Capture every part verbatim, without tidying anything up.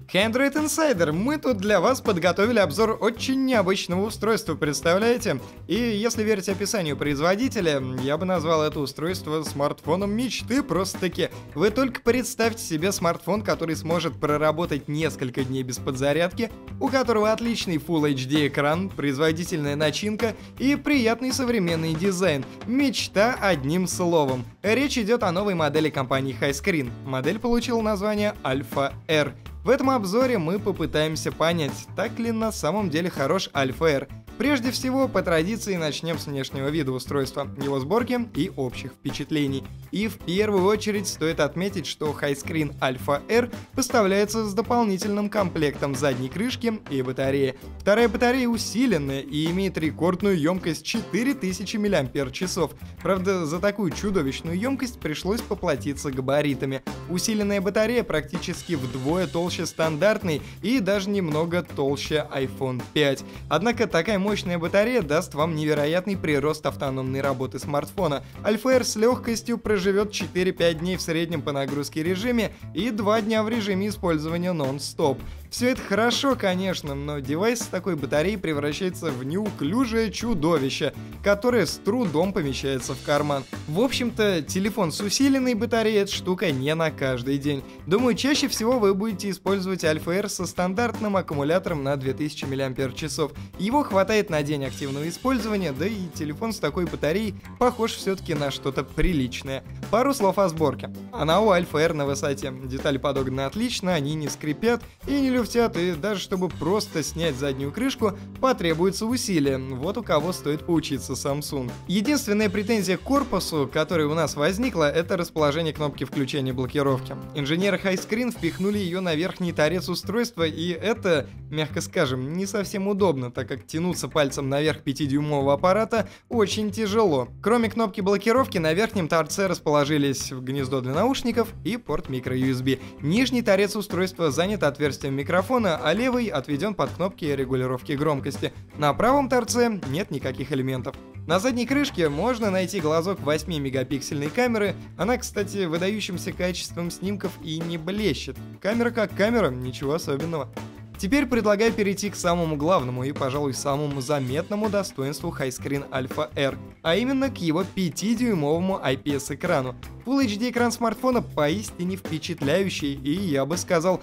Android Insider, мы тут для вас подготовили обзор очень необычного устройства, представляете? И если верить описанию производителя, я бы назвал это устройство смартфоном мечты просто-таки. Вы только представьте себе смартфон, который сможет проработать несколько дней без подзарядки, у которого отличный Full эйч ди экран, производительная начинка и приятный современный дизайн. Мечта одним словом. Речь идет о новой модели компании Hiscreen. Модель получила название Alpha R. В этом обзоре мы попытаемся понять, так ли на самом деле хорош Alpha R. Прежде всего, по традиции начнем с внешнего вида устройства, его сборки и общих впечатлений. И в первую очередь стоит отметить, что Hiscreen Alpha R поставляется с дополнительным комплектом задней крышки и батареи. Вторая батарея усиленная и имеет рекордную емкость четыре тысячи миллиампер-часов. Правда, за такую чудовищную емкость пришлось поплатиться габаритами. Усиленная батарея практически вдвое толще стандартной и даже немного толще айфон пять. Однако такая мощная батарея даст вам невероятный прирост автономной работы смартфона. Alpha R с легкостью проживет четыре-пять дней в среднем по нагрузке режиме и два дня в режиме использования нон-стоп. Все это хорошо, конечно, но девайс с такой батареей превращается в неуклюжее чудовище, которое с трудом помещается в карман. В общем-то, телефон с усиленной батареей — эта штука не на каждый день. Думаю, чаще всего вы будете использовать Alpha R со стандартным аккумулятором на две тысячи миллиампер-часов. Его хватает на день активного использования, да и телефон с такой батареей похож все-таки на что-то приличное. Пару слов о сборке. Она у Alpha R на высоте. Детали подогнаны отлично, они не скрипят и не люфтят, и даже чтобы просто снять заднюю крышку, потребуется усилие. Вот у кого стоит поучиться Samsung. Единственная претензия к корпусу, которая у нас возникла, это расположение кнопки включения блокировки. Инженеры Hiscreen впихнули ее на верхний торец устройства, и это, мягко скажем, не совсем удобно, так как тянуться пальцем наверх пятидюймового аппарата очень тяжело. Кроме кнопки блокировки, на верхнем торце расположились гнездо для наушников и порт микро-ю эс би. Нижний торец устройства занят отверстием микрофона, а левый отведен под кнопки регулировки громкости. На правом торце нет никаких элементов. На задней крышке можно найти глазок восьмимегапиксельной камеры. Она, кстати, выдающимся качеством снимков и не блещет. Камера как камера, ничего особенного. Теперь предлагаю перейти к самому главному и, пожалуй, самому заметному достоинству Hiscreen Alpha R, а именно к его пятидюймовому ай пи эс-экрану. Full эйч ди экран смартфона поистине впечатляющий и, я бы сказал,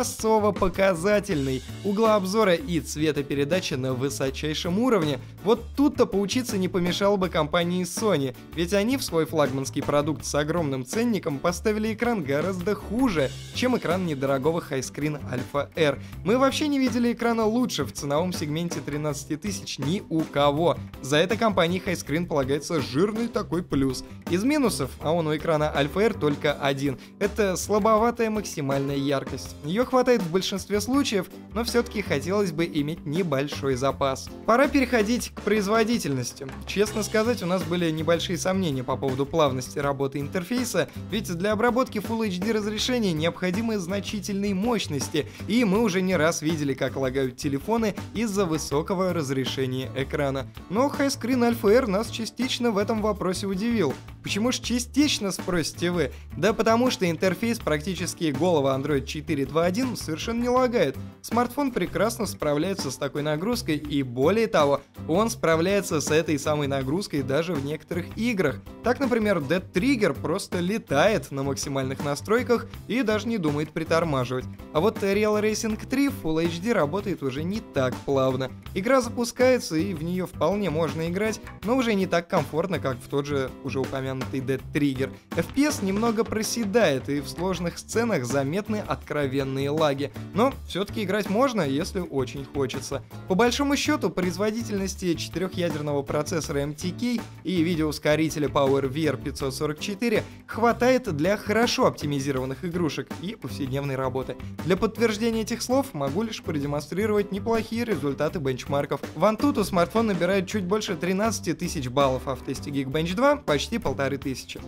образцово-показательный. Угла обзора и цветопередача на высочайшем уровне. Вот тут-то поучиться не помешало бы компании Sony, ведь они в свой флагманский продукт с огромным ценником поставили экран гораздо хуже, чем экран недорогого Hiscreen Alpha R. Мы вообще не видели экрана лучше в ценовом сегменте тринадцать тысяч ни у кого. За это компании Hiscreen полагается жирный такой плюс. Из минусов, а он у экрана Alpha R только один. Это слабоватая максимальная яркость. Ее хватает в большинстве случаев, но все-таки хотелось бы иметь небольшой запас. Пора переходить к производительности. Честно сказать, у нас были небольшие сомнения по поводу плавности работы интерфейса, ведь для обработки Full эйч ди разрешения необходимы значительные мощности, и мы уже не раз видели, как лагают телефоны из-за высокого разрешения экрана. Но Hiscreen Alpha R нас частично в этом вопросе удивил. Почему же частично, спросите вы? Да потому что интерфейс практически голого Android четыре точка два точка один совершенно не лагает. Смартфон прекрасно справляется с такой нагрузкой, и более того, он справляется с этой самой нагрузкой даже в некоторых играх. Так, например, Dead Trigger просто летает на максимальных настройках и даже не думает притормаживать. А вот Real Racing три в Full эйч ди работает уже не так плавно. Игра запускается, и в нее вполне можно играть, но уже не так комфортно, как в тот же уже упомянутый Dead Trigger. эф пи эс немного проседает, и в сложных сценах заметны откровенные лаги. Но все-таки играть можно, если очень хочется. По большому счету, производительности четырехъядерного процессора эм ти кей и видеоускорителя PowerVR пятьсот сорок четыре хватает для хорошо оптимизированных игрушек и повседневной работы. Для подтверждения этих слов могу лишь продемонстрировать неплохие результаты бенчмарков. В Antutu смартфон набирает чуть больше тринадцати тысяч баллов, а в тесте Geekbench два почти полторы тысячи.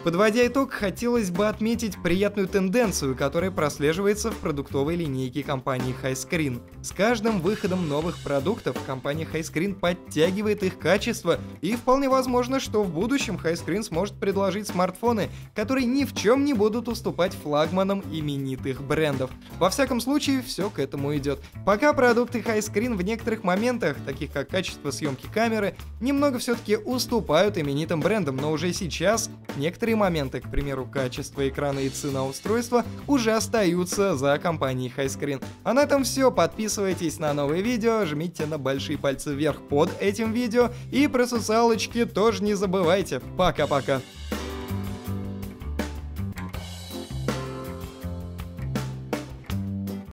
Подводя итог, хотелось бы отметить приятную тенденцию, которая прослеживается в продуктовой линейке компании Hiscreen. С каждым выходом новых продуктов компания Hiscreen подтягивает их качество, и вполне возможно, что в будущем Hiscreen сможет предложить смартфоны, которые ни в чем не будут уступать флагманам именитых брендов. Во всяком случае, все к этому идет. Пока продукты Hiscreen в некоторых моментах, таких как качество съемки камеры, немного все-таки уступают именитым брендам, но уже сейчас некоторые моменты, к примеру, качество экрана и цена устройства, уже остаются за компанией Hiscreen. А на этом все. Подписывайтесь на новые видео, жмите на большие пальцы вверх под этим видео и про социалочки тоже не забывайте. Пока-пока.